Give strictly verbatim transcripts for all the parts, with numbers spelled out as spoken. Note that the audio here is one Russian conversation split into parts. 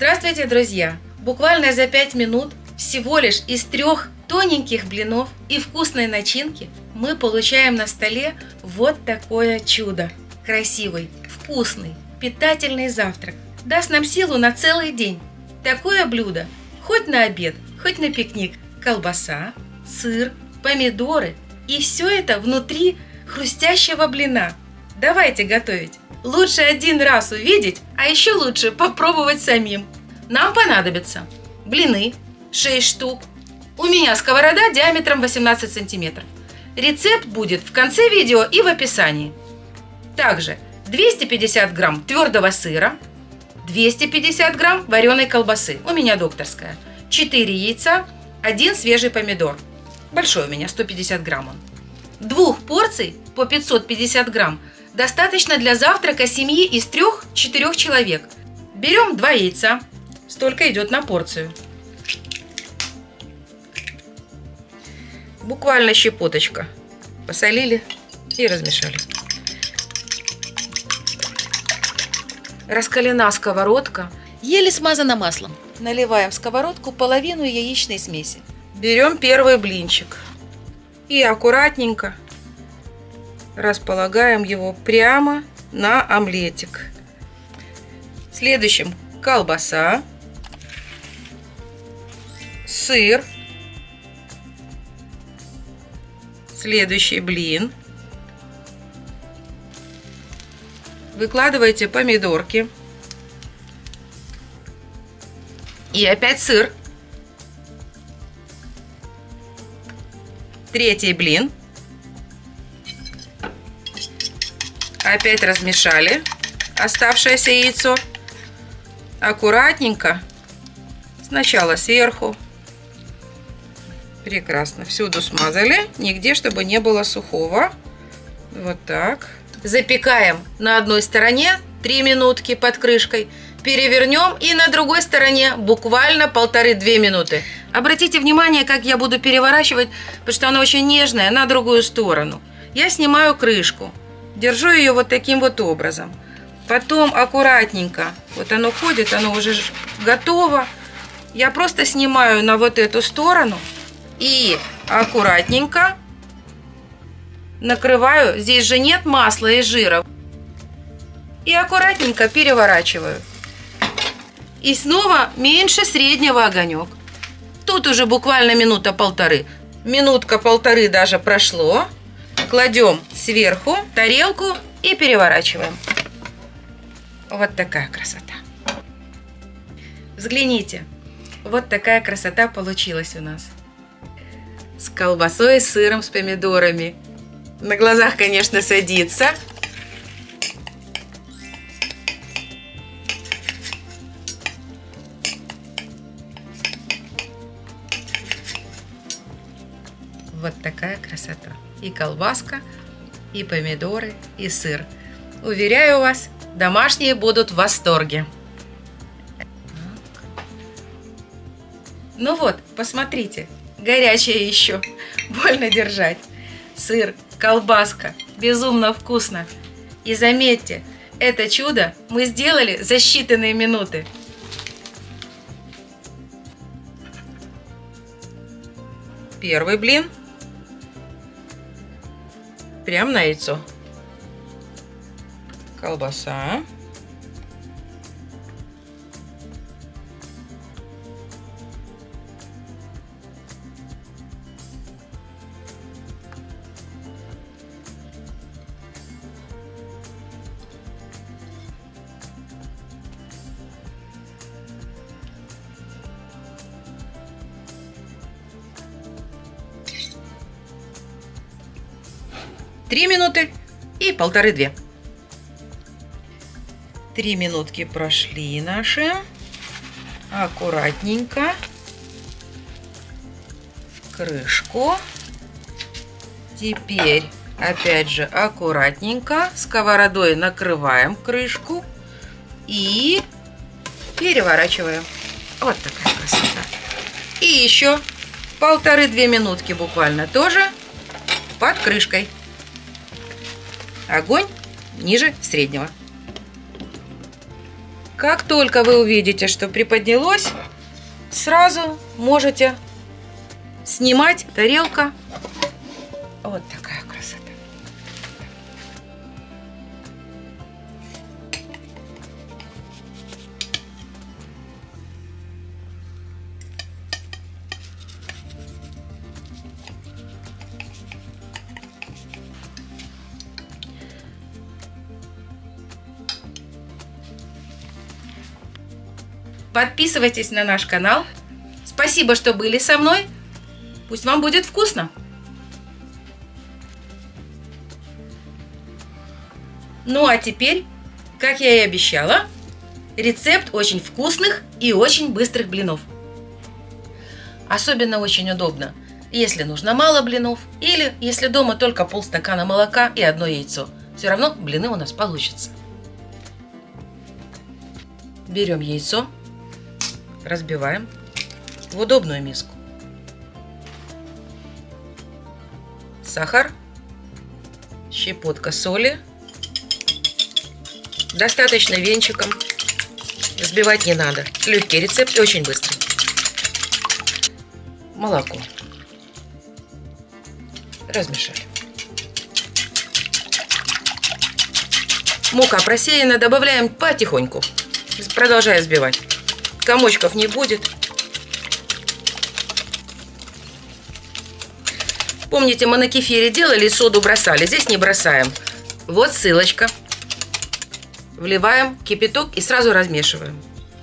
Здравствуйте, друзья! Буквально за пять минут всего лишь из трех тоненьких блинов и вкусной начинки мы получаем на столе вот такое чудо. Красивый, вкусный, питательный завтрак. Даст нам силу на целый день. Такое блюдо хоть на обед, хоть на пикник. Колбаса, сыр, помидоры и все это внутри хрустящего блина. Давайте готовить. Лучше один раз увидеть, а еще лучше попробовать самим. Нам понадобятся блины шесть штук. У меня сковорода диаметром восемнадцать сантиметров. Рецепт будет в конце видео и в описании. Также двести пятьдесят грамм твердого сыра, двести пятьдесят грамм вареной колбасы, у меня докторская, четыре яйца, один свежий помидор. Большой у меня, сто пятьдесят грамм он. Двух порций по пятьсот пятьдесят грамм достаточно для завтрака семьи из трёх-четырёх человек. Берем два яйца, столько идет на порцию. Буквально щепоточка. Посолили и размешали. Раскалена сковородка, еле смазана маслом. Наливаем в сковородку половину яичной смеси. Берем первый блинчик и аккуратненько располагаем его прямо на омлетик. Следующим колбаса, сыр, следующий блин. Выкладывайте помидорки и опять сыр. Третий блин. Опять размешали оставшееся яйцо. Аккуратненько. Сначала сверху. Прекрасно. Всюду смазали. Нигде, чтобы не было сухого. Вот так. Запекаем на одной стороне три минутки под крышкой. Перевернем и на другой стороне буквально полторы-две минуты. Обратите внимание, как я буду переворачивать, потому что она очень нежная, на другую сторону. Я снимаю крышку. Держу ее вот таким вот образом. Потом аккуратненько, вот оно ходит, оно уже готово. Я просто снимаю на вот эту сторону и аккуратненько накрываю. Здесь же нет масла и жира. И аккуратненько переворачиваю. И снова меньше среднего огонек. Тут уже буквально минута-полторы. Минутка-полторы даже прошло. Кладем сверху тарелку и переворачиваем. Вот такая красота. Взгляните. Вот такая красота получилась у нас. С колбасой, с сыром, с помидорами. На глазах, конечно, садится. Вот такая красота. И колбаска, и помидоры, и сыр. Уверяю вас, домашние будут в восторге. Ну вот, посмотрите. Горячее еще. Больно держать. Сыр, колбаска. Безумно вкусно. И заметьте, это чудо мы сделали за считанные минуты. Первый блин. Прям на яйцо. Колбаса. Три минуты и полторы-две. Три минутки прошли наши. Аккуратненько. Крышку. Теперь опять же аккуратненько сковородой накрываем крышку и переворачиваем. Вот такая красота. И еще полторы-две минутки буквально тоже под крышкой. Огонь ниже среднего. Как только вы увидите, что приподнялось, сразу можете снимать. Тарелка. Вот такая красота. Подписывайтесь на наш канал. Спасибо, что были со мной. Пусть вам будет вкусно. Ну а теперь, как я и обещала, рецепт очень вкусных и очень быстрых блинов. Особенно очень удобно, если нужно мало блинов или если дома только полстакана молока и одно яйцо. Все равно блины у нас получатся. Берем яйцо, разбиваем в удобную миску. Сахар, щепотка соли. Достаточно венчиком. Взбивать не надо. Легкий рецепт и очень быстрый. Молоко. Размешали. Мука просеяна. Добавляем потихоньку. Продолжая взбивать. Комочков не будет. Помните, мы на кефире делали, соду бросали. Здесь не бросаем. Вот ссылочка. Вливаем кипяток и сразу размешиваем.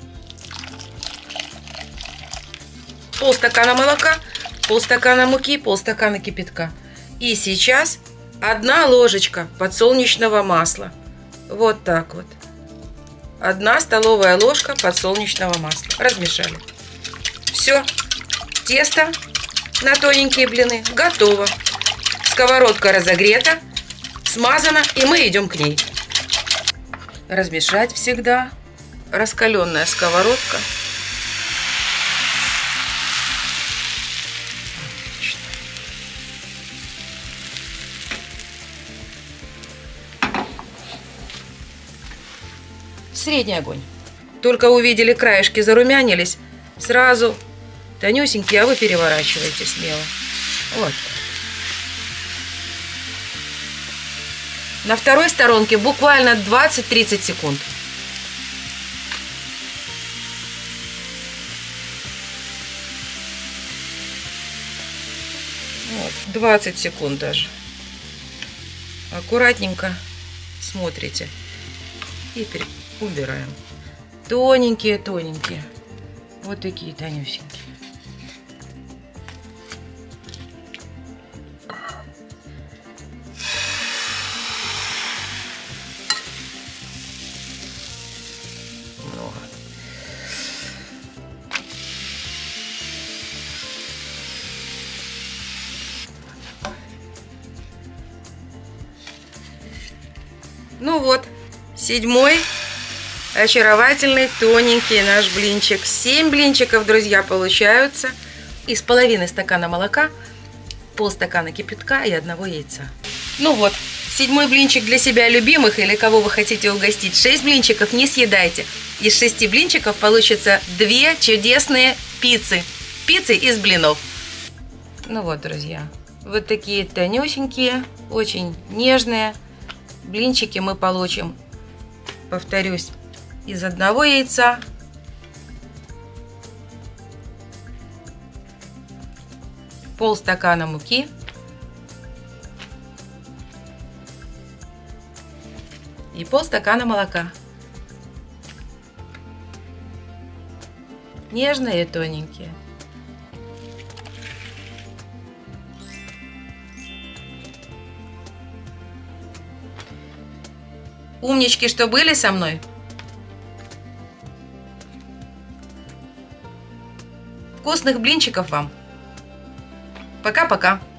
Полстакана молока, полстакана муки, полстакана кипятка. И сейчас одна ложечка подсолнечного масла. Вот так вот. Одна столовая ложка подсолнечного масла. Размешали. Все. Тесто на тоненькие блины готово. Сковородка разогрета, смазана, и мы идем к ней. Размешать всегда. Раскаленная сковородка. Средний огонь. Только увидели, краешки зарумянились, сразу тонюсенькие, а вы переворачиваете смело. Вот. На второй сторонке буквально двадцать-тридцать секунд. Вот, двадцать секунд даже. Аккуратненько смотрите. И убираем. Тоненькие-тоненькие. Вот такие тонюсенькие. Много. Ну вот, седьмой очаровательный тоненький наш блинчик. семь блинчиков, друзья, получаются из половины стакана молока, полстакана кипятка и одного яйца. Ну вот, седьмой блинчик для себя любимых или кого вы хотите угостить. шесть блинчиков не съедайте. Из шести блинчиков получится две чудесные пиццы. Пиццы из блинов. Ну вот, друзья, вот такие тонюсенькие, очень нежные блинчики мы получим, повторюсь, из одного яйца, полстакана муки, и полстакана молока. Нежные и тоненькие. Умнички, что были со мной. Вкусных блинчиков вам. Пока-пока.